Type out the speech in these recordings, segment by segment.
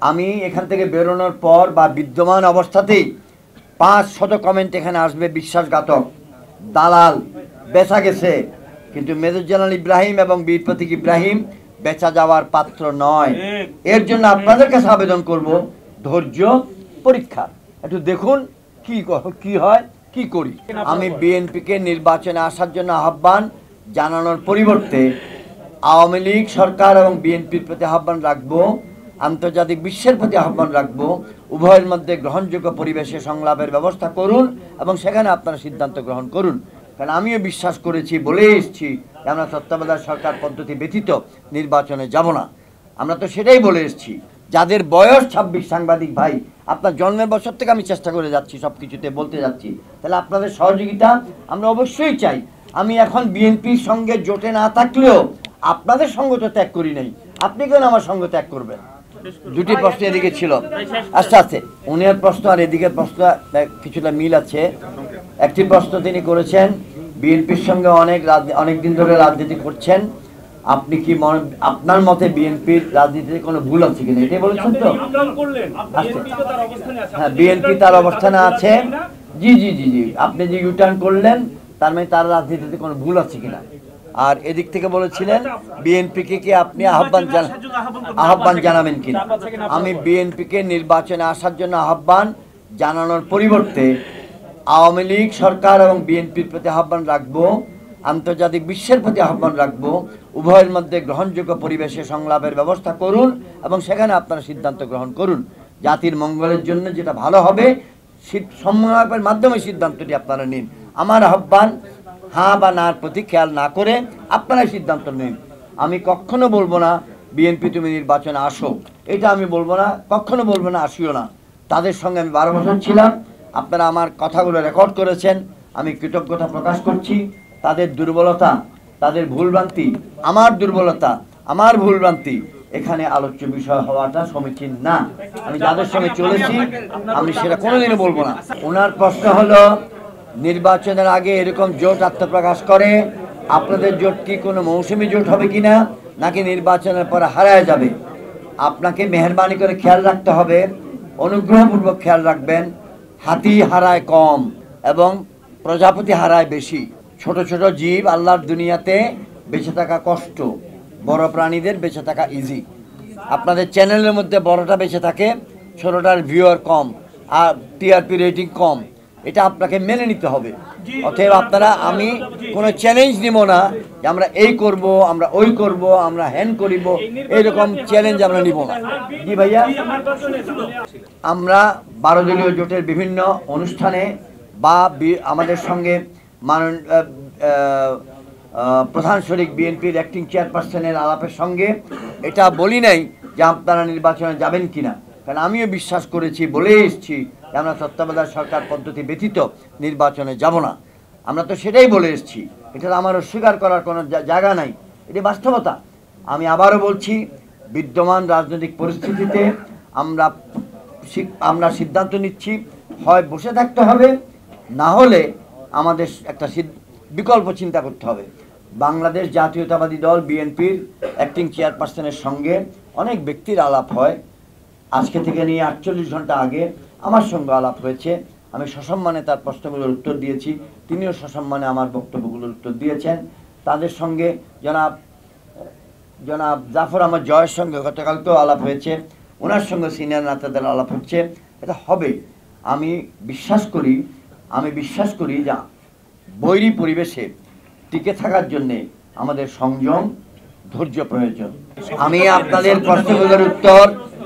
আমি এখান থেকে বেরোনোর পর বা বিদ্যমান অবস্থাতেই 500 কমেন্ট এখানে আসবে, বিশ্বাসঘাতক, দালাল, বেচা গেছে। কিন্তু মেজর জেনারেল ইব্রাহিম এবং বীর প্রতীক ইব্রাহিম বেচা যাওয়ার পাত্র নয়। এর জন্য আপনাদের কাছে আবেদন করব ধৈর্য পরীক্ষা, একটু দেখুন কি হয়, কি করি। আমি বিএনপিকে নির্বাচনে আসার জন্য আহ্বান জানানোর পরিবর্তে আওয়ামী লীগ সরকার এবং বিএনপির প্রতি আহ্বান রাখবো, আন্তর্জাতিক বিশ্বের প্রতি আহ্বান রাখবো, উভয়ের মধ্যে গ্রহণযোগ্য পরিবেশে সংলাপের ব্যবস্থা করুন এবং সেখানে আপনারা সিদ্ধান্ত গ্রহণ করুন। কারণ আমিও বিশ্বাস করেছি, বলে এসেছি যে আমরা তত্ত্বাবধায়ক সরকার পদ্ধতি ব্যতীত নির্বাচনে যাব না। আমরা তো সেটাই বলে এসেছি। যাদের বয়স 26, সাংবাদিক ভাই, আপনার জন্মের বছর থেকে আমি চেষ্টা করে যাচ্ছি, সব কিছুতে বলতে যাচ্ছি, তাহলে আপনাদের সহযোগিতা আমরা অবশ্যই চাই। আমি এখন বিএনপির সঙ্গে জোটে না থাকলেও আপনাদের সঙ্গ তো ত্যাগ করি নাই, আপনি কেন আমার সঙ্গ ত্যাগ করবেন? দুটি প্রশ্ন এদিকে ছিল, আস্তে আস্তে উনার প্রশ্ন আর এদিকের প্রশ্ন কিছুটা মিল আছে। একটি প্রশ্ন তিনি করেছেন, বিএনপির সঙ্গে অনেক দিন ধরে রাজনীতি করছেন, আপনি কি আপনার মতে বিএনপির রাজনীতিতে কোনো ভুল আছে কিনা, এটাই বলেছেন তো? হ্যাঁ, বিএনপি তার অবস্থানে আছে। জি জি জি জি, আপনি যে ইউটার্ন করলেন তার মানে তার রাজনীতিতে কোনো ভুল আছে কিনা। আর এদিক থেকে বলেছিলেন বিএনপিকে কি আপনি আহ্বান জানাবেন কিনা। আমি বিএনপিকে নির্বাচনে আসার জন্য আহ্বান জানানোর পরিবর্তে আওয়ামী লীগ সরকার এবং বিএনপির প্রতি আহ্বান রাখবো, আন্তর্জাতিক বিশ্বের প্রতি আহ্বান রাখবো, উভয়ের মধ্যে গ্রহণযোগ্য পরিবেশে সংলাপের ব্যবস্থা করুন এবং সেখানে আপনারা সিদ্ধান্ত গ্রহণ করুন। জাতির মঙ্গলের জন্য যেটা ভালো হবে সংলাপের মাধ্যমে সিদ্ধান্তটি আপনারা নিন। আমার আহ্বান হ্যাঁ বা নার প্রতি খেয়াল না করে আপনারাই সিদ্ধান্ত নিন। আমি কখনো বলবো না বিএনপি তুমি নির্বাচনে আসো, এটা আমি বলবো না, কখনো বলবো না আসিও না। তাদের সঙ্গে আমি 12 বছর ছিলাম, আপনারা আমার কথাগুলো রেকর্ড করেছেন, আমি কৃতজ্ঞতা প্রকাশ করছি। তাদের দুর্বলতা, তাদের ভুলভ্রান্তি, আমার দুর্বলতা, আমার ভুলভ্রান্তি এখানে আলোচ্য বিষয় হওয়াটা সমীচীন না। আমি যাদের সঙ্গে চলেছি আমি সেটা কোনোদিনও বলবো না। ওনার প্রশ্ন হলো নির্বাচনের আগে এরকম জোট আত্মপ্রকাশ করে, আপনাদের জোট কি কোনো মৌসুমী জোট হবে কিনা, নাকি নির্বাচনের পরে হারায় যাবে? আপনাকে মেহরবানি করে খেয়াল রাখতে হবে, অনুগ্রহপূর্বক খেয়াল রাখবেন, হাতি হারায় কম এবং প্রজাপতি হারায় বেশি। ছোট ছোট জীব আল্লাহর দুনিয়াতে বেঁচে থাকা কষ্ট, বড় প্রাণীদের বেঁচে থাকা ইজি। আপনাদের চ্যানেলের মধ্যে বড়টা বেঁচে থাকে, ছোটটার ভিউয়ার কম আর টিআরপি রেটিং কম, এটা আপনাকে মেনে নিতে হবে। অতএব আপনারা, আমি কোনো চ্যালেঞ্জ নিব না যে আমরা এই করব, আমরা ওই করব, আমরা হ্যান করিব, এইরকম চ্যালেঞ্জ আমরা নিব না। জি ভাইয়া, আমরা 12 দলীয় জোটের বিভিন্ন অনুষ্ঠানে বা আমাদের সঙ্গে প্রধান শরিক বিএনপির অ্যাক্টিং চেয়ারপারসনের আলাপের সঙ্গে এটা বলি নাই যে আপনারা নির্বাচনে যাবেন কিনা। কারণ আমিও বিশ্বাস করেছি, বলে এসেছি যে আমরা তত্ত্বাবধায়ক সরকার পদ্ধতি ব্যতীত নির্বাচনে যাব না। আমরা তো সেটাই বলে এসেছি, এটা আমার অস্বীকার করার কোনো জায়গা নাই, এটি বাস্তবতা। আমি আবারও বলছি, বিদ্যমান রাজনৈতিক পরিস্থিতিতে আমরা সিদ্ধান্ত নিচ্ছি, হয় বসে থাকতে হবে, না হলে আমাদের একটা বিকল্প চিন্তা করতে হবে। বাংলাদেশ জাতীয়তাবাদী দল বিএনপির অ্যাক্টিং চেয়ারপারসনের সঙ্গে অনেক ব্যক্তির আলাপ হয়। আজকে থেকে নিয়ে 48 ঘন্টা আগে আমার সঙ্গে আলাপ হয়েছে, আমি সসম্মানে তার প্রশ্নগুলোর উত্তর দিয়েছি, তিনিও সসম্মানে আমার বক্তব্যগুলোর উত্তর দিয়েছেন। তাদের সঙ্গে জনাব জাফর আহমদ জয়ের সঙ্গে গতকালকেও আলাপ হয়েছে, ওনার সঙ্গে সিনিয়র নেতাদের আলাপ হচ্ছে, এটা হবে। আমি বিশ্বাস করি যে বৈরী পরিবেশে টিকে থাকার জন্যে আমাদের সংযম, ধৈর্য প্রয়োজন। আমি আপনাদের প্রশ্নগুলোর উত্তর,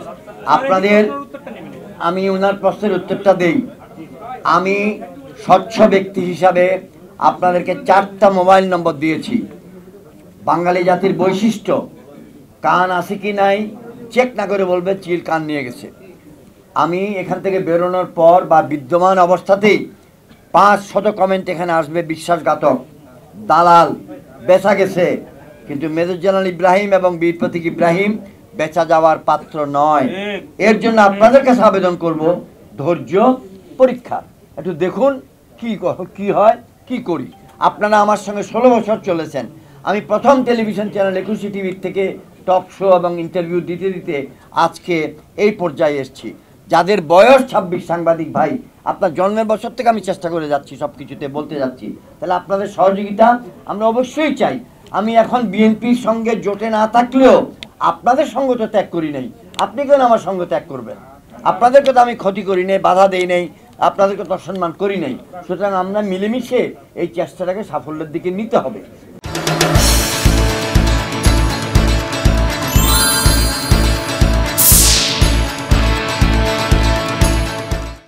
আমি ওনার প্রশ্নের উত্তরটা দেই। আমি স্বচ্ছ ব্যক্তি হিসাবে আপনাদেরকে 4টা মোবাইল নম্বর দিয়েছি। বাঙালি জাতির বৈশিষ্ট্য, কান আছে কি নাই চেক না করে বলবে চিল কান নিয়ে গেছে। আমি এখান থেকে বেরোনোর পর বা বিদ্যমান অবস্থাতেই 500 কমেন্ট এখানে আসবে, বিশ্বাসঘাতক, দালাল, বেচা গেছে। কিন্তু মেজর জেনারেল ইব্রাহিম এবং বীর প্রতীক ইব্রাহিম বেচা যাওয়ার পাত্র নয়। এর জন্য আপনাদের কাছে আবেদন করব ধৈর্য পরীক্ষা, একটু দেখুন কি হয়, কি করি। আপনারা আমার সঙ্গে 16 বছর চলেছেন। আমি প্রথম টেলিভিশন চ্যানেল 21 টিভির থেকে টক শো এবং ইন্টারভিউ দিতে দিতে আজকে এই পর্যায়ে এসেছি। যাদের বয়স 26, সাংবাদিক ভাই আপনার জন্মের বছর থেকে আমি চেষ্টা করে যাচ্ছি সব কিছুতে বলতে যাচ্ছি, তাহলে আপনাদের সহযোগিতা আমরা অবশ্যই চাই। আমি এখন বিএনপির সঙ্গে জোটে না থাকলেও আপনাদের সঙ্গ তো ত্যাগ করি নাই, আপনি কেন আমার সঙ্গ ত্যাগ করবেন? আপনাদেরকে তো আমি ক্ষতি করি নাই, বাধা দেই নাই, আপনাদেরকে তো অসম্মান করি নাই। সুতরাং আমরা মিলেমিশে এই চেষ্টাটাকে সাফল্যের দিকে নিতে হবে।